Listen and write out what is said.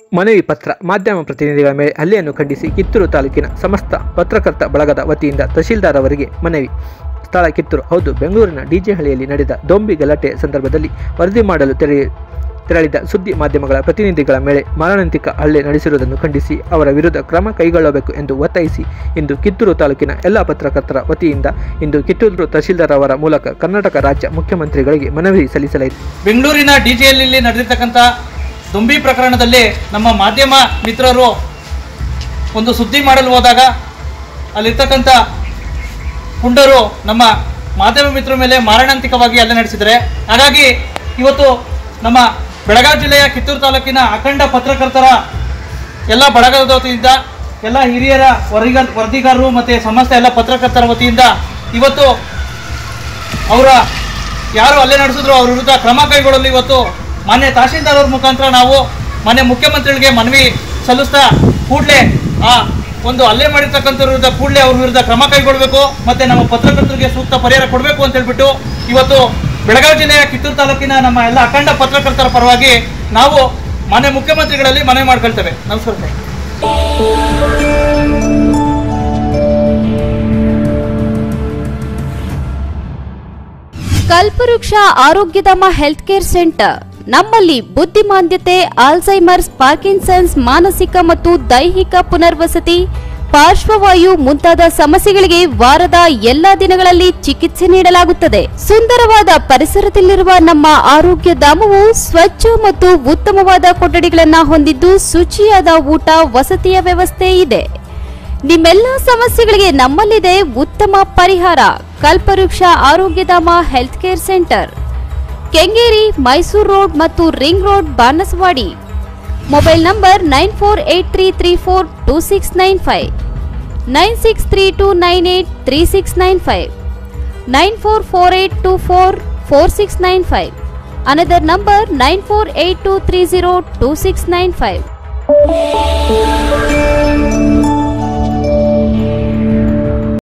ಮನವಿ ಪತ್ರ ಮಾಧ್ಯಮ ಪ್ರತಿನಿಧಿಗಳ ಮೇಲೆ ಹಲ್ಲೆಯನ್ನು ಖಂಡಿಸಿ ಕಿತ್ತೂರು ತಾಲೂಕಿನ ಸಮಸ್ತ ಪತ್ರಕರ್ತ ಬಳಗದ ವತಿಯಿಂದ ತಹಶೀಲ್ದಾರ್ ಅವರಿಗೆ ಮನವಿ. ಸ್ಥಳ ಕಿತ್ತೂರು. ಹೌದು, ಬೆಂಗಳೂರಿನ ಡಿಜೆಹಳ್ಳಿಯಲ್ಲಿ ನಡೆದ ದೊಂಬಿ ಗಲಾಟೆ ಸಂದರ್ಭದಲ್ಲಿ ವರದಿ ಮಾಡಲು ತೆರಳಿದ ಸುದ್ದಿ ಮಾಧ್ಯಮಗಳ ಪ್ರತಿನಿಧಿಗಳ ಮೇಲೆ ಮಾರಣಾಂತಿಕ ಹಲ್ಲೆ ನಡೆಸಿರುವುದನ್ನು ಖಂಡಿಸಿ ಅವರ ವಿರುದ್ಧ ಕ್ರಮ ಕೈಗೊಳ್ಳಬೇಕು ಎಂದು ಒತ್ತಾಯಿಸಿ ಇಂದು ಕಿತ್ತೂರು ತಾಲೂಕಿನ ಎಲ್ಲ ಪತ್ರಕರ್ತರ ವತಿಯಿಂದ ಇಂದು ಕಿತ್ತೂರು ತಹಶೀಲ್ದಾರ್ ಅವರ ಮೂಲಕ ಕರ್ನಾಟಕ ರಾಜ್ಯ ಮುಖ್ಯಮಂತ್ರಿಗಳಿಗೆ ಮನವಿ ಸಲ್ಲಿಸಲಾಯಿತು. ಬೆಂಗಳೂರಿನ ಡಿಜೆಹಳ್ಳಿಯಲ್ಲಿ ನಡೆದಿರ್ತಕ್ಕಂಥ ದೊಂಬಿ ಪ್ರಕರಣದಲ್ಲಿ ನಮ್ಮ ಮಾಧ್ಯಮ ಮಿತ್ರರು ಒಂದು ಸುದ್ದಿ ಮಾಡಲು ಹೋದಾಗ ಅಲ್ಲಿರ್ತಕ್ಕಂಥ ಪುಂಡರು ನಮ್ಮ ಮಾಧ್ಯಮ ಮಿತ್ರರ ಮೇಲೆ ಮಾರಣಾಂತಿಕವಾಗಿ ಹಲ್ಲೆ ನಡೆಸಿದ್ದಾರೆ. ಹಾಗಾಗಿ ಇವತ್ತು ನಮ್ಮ ಬೆಳಗಾವಿ ಜಿಲ್ಲೆಯ ಕಿತ್ತೂರು ತಾಲೂಕಿನ ಅಖಂಡ ಪತ್ರಕರ್ತರ ಎಲ್ಲ ಬಳಗದ ವತಿಯಿಂದ ಎಲ್ಲ ಹಿರಿಯರ ವರದಿಗಾರರು ಮತ್ತು ಸಮಸ್ತ ಎಲ್ಲ ಪತ್ರಕರ್ತರ ವತಿಯಿಂದ ಇವತ್ತು ಅವರ ಯಾರು ಹಲ್ಲೆ ನಡೆಸಿದ್ರು ಅವ್ರ ವಿರುದ್ಧ ಕ್ರಮ ಕೈಗೊಳ್ಳಲು ಇವತ್ತು ಮಾನ್ಯ ತಹಶೀಲ್ದಾರ್ ಅವ್ರ ಮುಖಾಂತರ ನಾವು ಮಾನ್ಯ ಮುಖ್ಯಮಂತ್ರಿಗಳಿಗೆ ಮನವಿ ಸಲ್ಲಿಸ್ತಾ ಕೂಡಲೇ ಆ ಒಂದು ಹಲ್ಲೆ ಮಾಡಿರ್ತಕ್ಕಂಥ ವಿರುದ್ಧ ಕೂಡಲೇ ಅವ್ರ ವಿರುದ್ಧ ಕ್ರಮ ಕೈಗೊಳ್ಳಬೇಕು ಮತ್ತು ನಮ್ಮ ಪತ್ರಕರ್ತರಿಗೆ ಸೂಕ್ತ ಪರಿಹಾರ ಕೊಡಬೇಕು ಅಂತ ಹೇಳ್ಬಿಟ್ಟು ಇವತ್ತು ಬೆಳಗಾವಿ ಜಿಲ್ಲೆಯ ಕಿತ್ತೂರು ತಾಲೂಕಿನ ನಮ್ಮ ಎಲ್ಲ ಅಖಂಡ ಪತ್ರಕರ್ತರ ಪರವಾಗಿ ನಾವು ಮಾನ್ಯ ಮುಖ್ಯಮಂತ್ರಿಗಳಲ್ಲಿ ಮನವಿ ಮಾಡ್ಕೊಳ್ತೇವೆ. ನಮಸ್ಕಾರ ಸರ್. ಕಲ್ಪವೃಕ್ಷ ಆರೋಗ್ಯಧಾಮ ಹೆಲ್ತ್ ಕೇರ್ ಸೆಂಟರ್. ನಮ್ಮಲ್ಲಿ ಬುದ್ಧಿಮಾಂದ್ಯತೆ, ಆಲ್ಝೈಮರ್ಸ್, ಪಾರ್ಕಿನ್ಸನ್ಸ್, ಮಾನಸಿಕ ಮತ್ತು ದೈಹಿಕ ಪುನರ್ವಸತಿ, ಪಾರ್ಶ್ವವಾಯು ಮುಂತಾದ ಸಮಸ್ಯೆಗಳಿಗೆ ವಾರದ ಎಲ್ಲಾ ದಿನಗಳಲ್ಲಿ ಚಿಕಿತ್ಸೆ ನೀಡಲಾಗುತ್ತದೆ. ಸುಂದರವಾದ ಪರಿಸರದಲ್ಲಿರುವ ನಮ್ಮ ಆರೋಗ್ಯ ಧಾಮವು ಸ್ವಚ್ಛ ಮತ್ತು ಉತ್ತಮವಾದ ಕೊಠಡಿಗಳನ್ನು ಹೊಂದಿದ್ದು ಶುಚಿಯಾದ ಊಟ, ವಸತಿಯ ವ್ಯವಸ್ಥೆ ಇದೆ. ನಿಮ್ಮೆಲ್ಲ ಸಮಸ್ಯೆಗಳಿಗೆ ನಮ್ಮಲ್ಲಿದೆ ಉತ್ತಮ ಪರಿಹಾರ. Kalpavriksha Arogyadhama health care centre, Kengeri, Mysuru road ಮತ್ತು ring road, Banaswadi. Mobile number 9483342695, 9632983695, 9448244695. Another number 9482302695.